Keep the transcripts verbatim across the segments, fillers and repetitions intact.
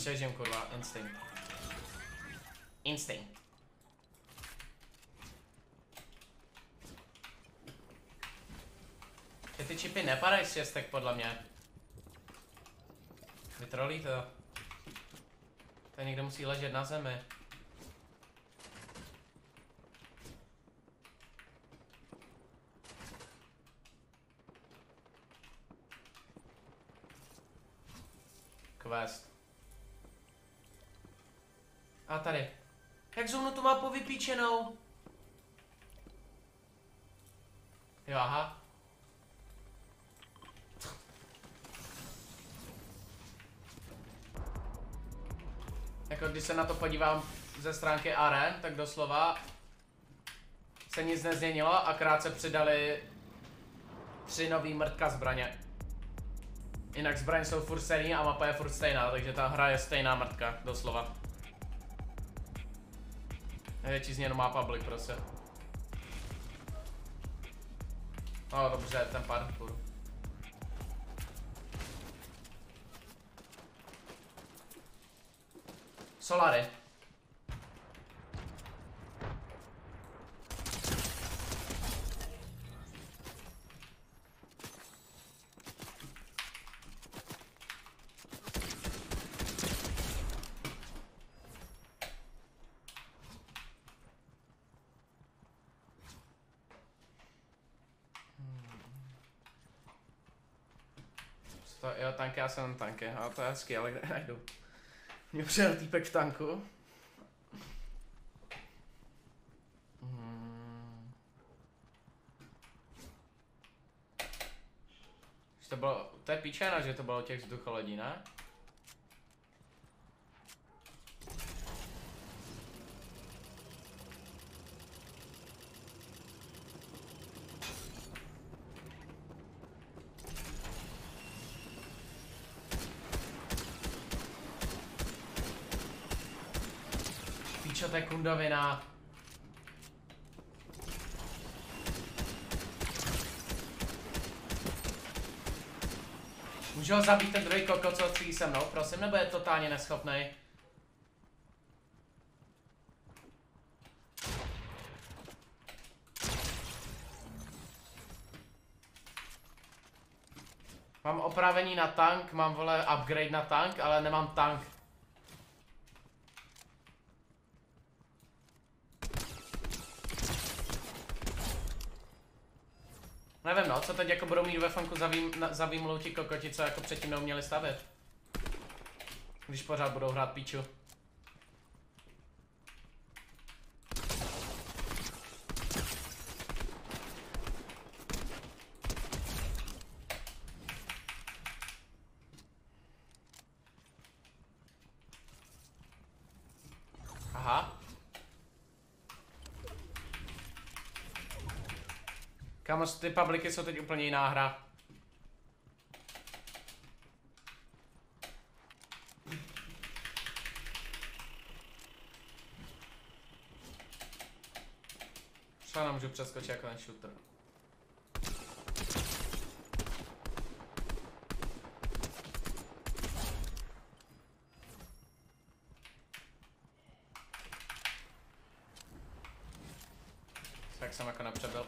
Přežím, kurva, instinct. Instinct. Ty, ty čipy nepadají z šestek, podle mě. Vytrolí to. To někdo musí ležet na zemi. Quest. A tady. Jak zoomnu tu mapu vypíčenou? Jo, aha. Jako když se na to podívám ze stránky Aren, tak doslova se nic nezměnilo, akorát se přidali tři nový mrtka zbraně. Jinak zbraně jsou furt stejný a mapa je furt stejná, takže ta hra je stejná mrtka, doslova. Největší změnu má public prostě. No dobře, ten parkour. Solary. To, jo, tanky, já jsem tanky, ale to je hezky, ale kde najdu? Mě přijel týpek v tanku. Hmm. To bylo, to je píčena, že to bylo těch vzducholodí, ne? Píčo, to je kundovina. Můžu ho zabít ten druhý kokot, co střílí se mnou, prosím, nebo je totálně neschopný? Mám opravení na tank, mám vole upgrade na tank, ale nemám tank. Nevím no, co teď jako budou mít ve funku za, vým, za výmlou ti kokoti, co jako předtím neuměli stavět. Když pořád budou hrát píču. Aha. Kámo, ty publiky jsou teď úplně jiná hra. Třeba nemůžu přeskočit jako ten shooter. Tak jsem jako nepřebyl.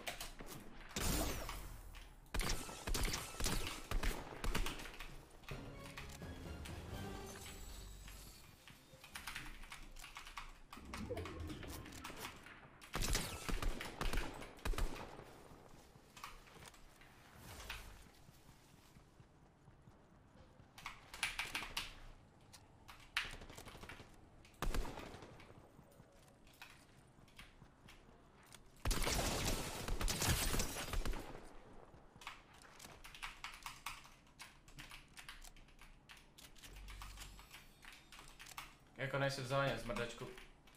Jako nejsi v zóně, zmrdačku.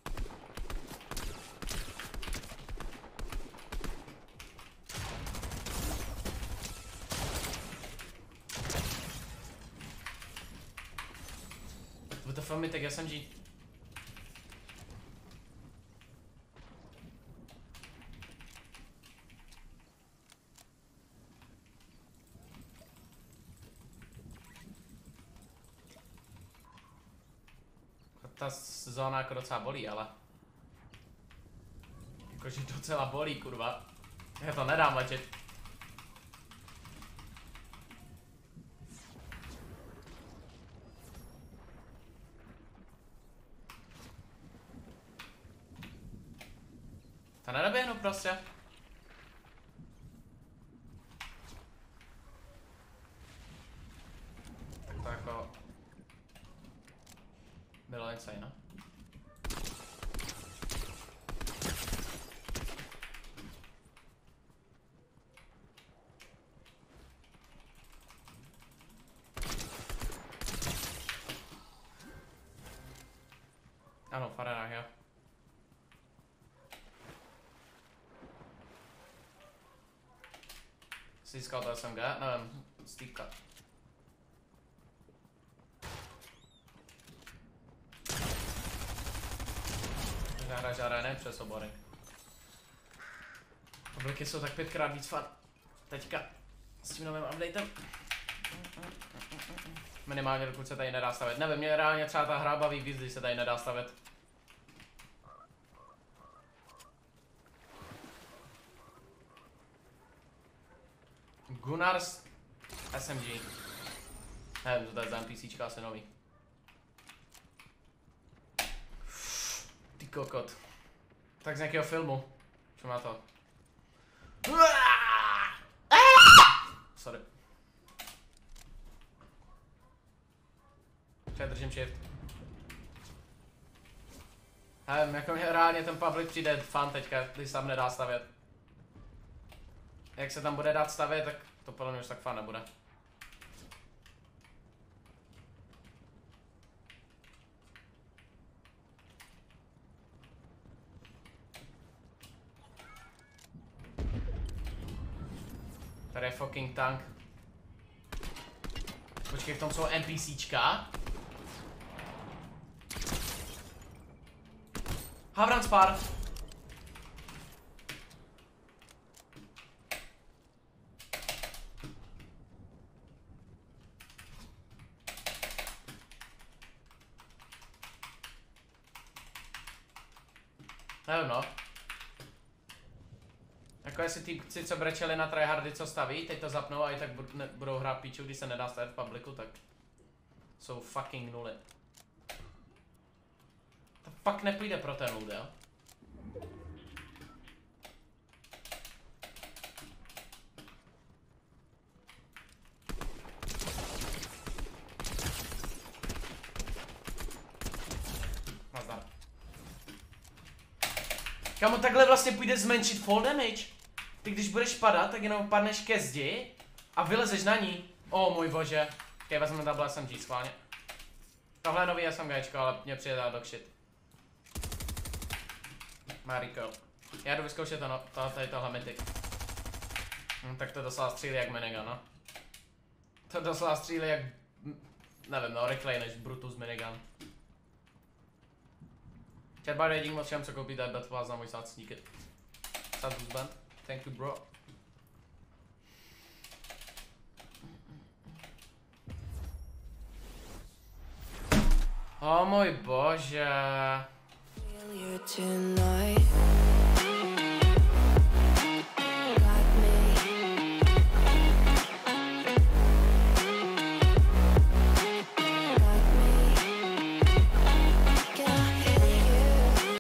What the fuck mi tak S M G? ta zóna jako docela bolí, ale... Jakože docela bolí, kurva. Já to nedám letět. To nedoběhnu prostě. Tak to jako... Bylo insane, no? Ano, v arenách, jo. Jsi získal to S M G? Nevím, Steveka. Nahráš areny přes obory. Obliky jsou tak pětkrát víc fun. Teďka s tím novým updatem. Minimálně dokud se tady nedá stavět. Nevím, mě reálně třeba ta hra baví víc, když se tady nedá stavět. Gunnars S M G. Nevím, to je za NPCčka asi nový. Ty kokot. Tak z nějakého filmu. Co má to? Sorry. Předržím shift. Nevím, jako mě reálně ten public přijde fun teďka, když se tam nedá stavět. Jak se tam bude dát stavět, tak to podle mě už tak fun nebude. Tady je fucking tank. Počkej, v tom jsou NPCčka. Havran spar. Nevím, no. Jako jestli týpci, co brečeli na tryhardy, co staví, teď to zapnou a i tak budou hrát píču, když se nedá stavit v publiku, tak jsou fucking nuly. To fakt nepůjde pro ten loot, jo? Nazdar. Kámo, takhle vlastně půjde zmenšit fall damage. Ty když budeš padat, tak jenom padneš ke zdi a vylezeš na ní. O oh, můj bože. Ok, vezmeme double S M G schválně. Tohle je nový SMGčko, ale mě přijde dog shit. Má recoil. Já jdu vyzkoušet to, no, to, tady tohle mythic. Hm, tak to doslova střílí jak minigun, no. To doslova střílí jak... Nevím, no, rychleji než Brutus minigun. Čerba, dík moc všem, co koupíte, bet vás na můj sad sneaker. Sad band. Thank you, bro. O můj bože.